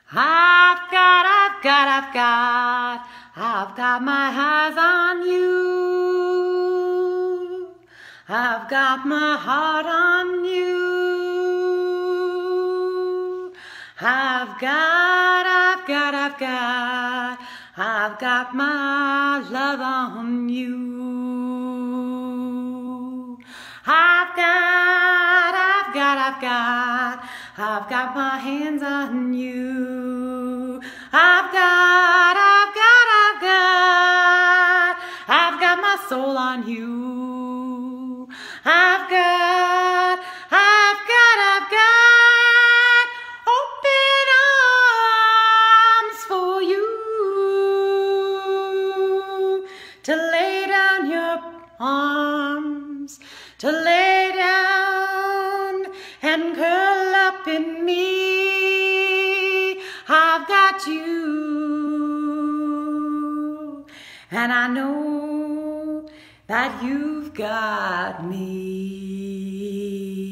I've got my eyes on you. I've got my heart on you. I've got my love on you. I've got my hands on you. I've got my soul on you. I've got open arms for you to lay down your arms, to lay down and curl up in me. I've got you, and I know that you've got me.